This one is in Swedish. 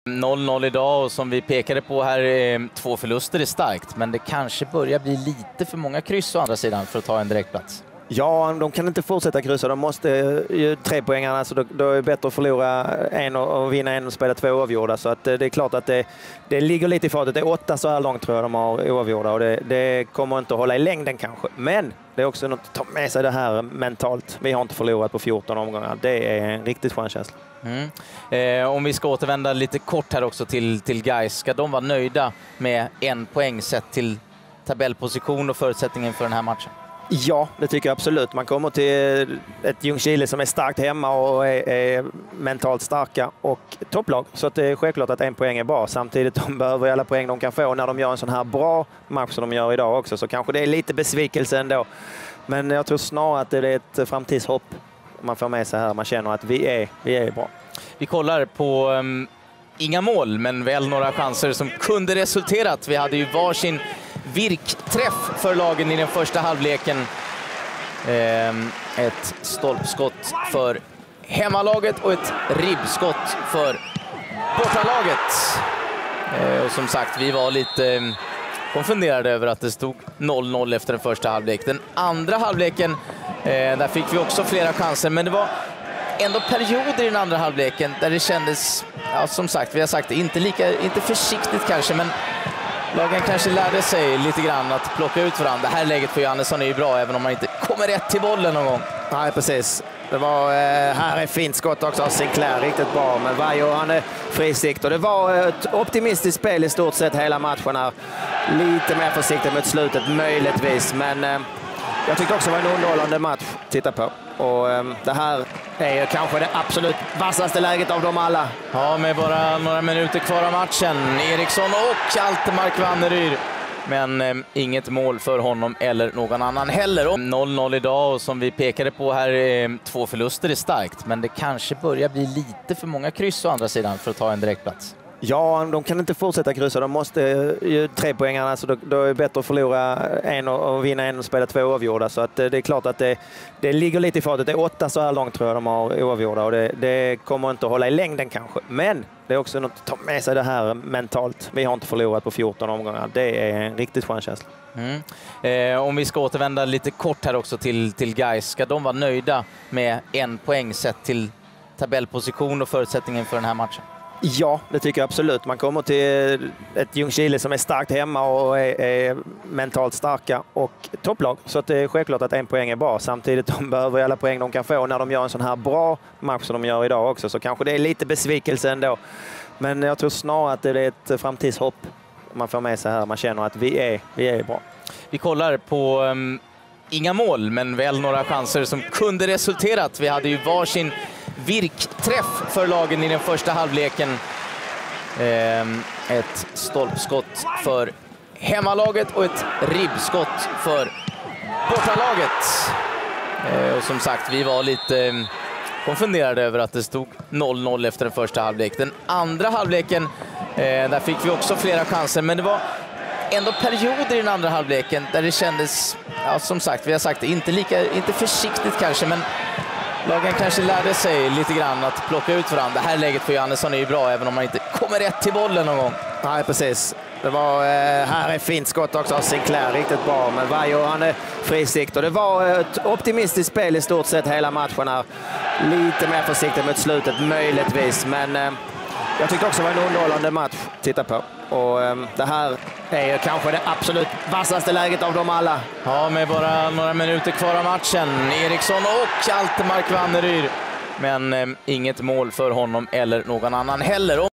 0-0 idag och som vi pekade på här, 2 förluster är starkt, men det kanske börjar bli lite för många kryss å andra sidan för att ta en direktplats. Ja, de kan inte fortsätta kryssa. De måste ju 3 poängarna, så då är det bättre att förlora en och vinna en och spela 2 oavgjorda. Så att det är klart att det ligger lite i fatet. Det är 8 så här långt tror jag de har oavgjorda och det kommer inte att hålla i längden kanske. Men det är också något att ta med sig det här mentalt. Vi har inte förlorat på 14 omgångar. Det är en riktigt skön känsla. Om vi ska återvända lite kort här också till Gais, ska de vara nöjda med 1 poäng sett till tabellposition och förutsättningen för den här matchen? Ja, det tycker jag absolut. Man kommer till ett Ljungskile som är starkt hemma och är mentalt starka och topplag. Så att det är självklart att 1 poäng är bra. Samtidigt de behöver alla poäng de kan få när de gör en sån här bra match som de gör idag också. Så kanske det är lite besvikelse ändå. Men jag tror snarare att det är ett framtidshopp man får med sig här. Man känner att vi är bra. Vi kollar på inga mål, men väl några chanser som kunde resulterat. Vi hade ju varsin virkträff för lagen i den första halvleken. Ett stolpskott för hemmalaget och ett ribbskott för bortalaget. Och som sagt, vi var lite konfunderade över att det stod 0-0 efter den första halvlek. Den andra halvleken, där fick vi också flera chanser, men det var ändå perioder i den andra halvleken där det kändes, ja, som sagt, vi har sagt det, inte försiktigt kanske, men lagen kanske lärde sig lite grann att plocka ut varandra. Det här läget för Johannesson är ju bra, även om man inte kommer rätt till bollen någon gång. Nej, precis. Det var här är fint skott också av Sinclair, riktigt bra. Men Vajo, han är frisikt och det var ett optimistiskt spel i stort sett hela matchen här. Lite mer försiktigt mot slutet möjligtvis, men jag tyckte också det var en underhållande match att titta på. Och det här är kanske det absolut vassaste läget av dem alla. Ja, med bara några minuter kvar av matchen. Eriksson och Altemark Vanneryd. Men inget mål för honom eller någon annan heller. 0-0 idag och som vi pekade på här, 2 förluster är starkt. Men det kanske börjar bli lite för många kryss å andra sidan för att ta en direktplats. Ja, de kan inte fortsätta kryssa. De måste ju 3 poängarna, så då är det bättre att förlora en och vinna en och spela 2 oavgjorda. Så att det är klart att det ligger lite i fatet. Det är 8 så här långt tror jag de har oavgjorda och det kommer inte att hålla i längden kanske. Men det är också något att ta med sig det här mentalt. Vi har inte förlorat på 14 omgångar. Det är en riktigt skön känsla. Om vi ska återvända lite kort här också till Gais, ska de vara nöjda med 1 poäng sett till tabellposition och förutsättningen för den här matchen? Ja, det tycker jag absolut. Man kommer till ett Ljungskile som är starkt hemma och är mentalt starka och topplag. Så att det är självklart att 1 poäng är bra. Samtidigt de behöver alla poäng de kan få när de gör en sån här bra match som de gör idag också. Så kanske det är lite besvikelse ändå. Men jag tror snarare att det är ett framtidshopp man får med sig här. Man känner att vi är bra. Vi kollar på inga mål, men väl några chanser som kunde resulterat. Vi hade ju varsin virkträff för lagen i den första halvleken. Ett stolpskott för hemmalaget och ett ribbskott för bortalaget. Och som sagt, vi var lite konfunderade över att det stod 0-0 efter den första halvlek. Den andra halvleken, där fick vi också flera chanser, men det var ändå perioder i den andra halvleken där det kändes, ja, som sagt, vi har sagt det, inte försiktigt kanske, men lagen kanske lärde sig lite grann att plocka ut varandra. Det här läget för Johannesson är ju bra, även om man inte kommer rätt till bollen någon gång. Nej, precis. Det var här är fint skott också av Sinclair, riktigt bra. Men Vajo, han är frisikt och det var ett optimistiskt spel i stort sett hela matchen här. Lite mer försiktigt mot slutet möjligtvis, men jag tyckte också det var en underhållande match att titta på. Och det här är kanske det absolut vassaste läget av dem alla. Ja, med bara några minuter kvar av matchen. Eriksson och Altemark Vanneryd. Men inget mål för honom eller någon annan heller.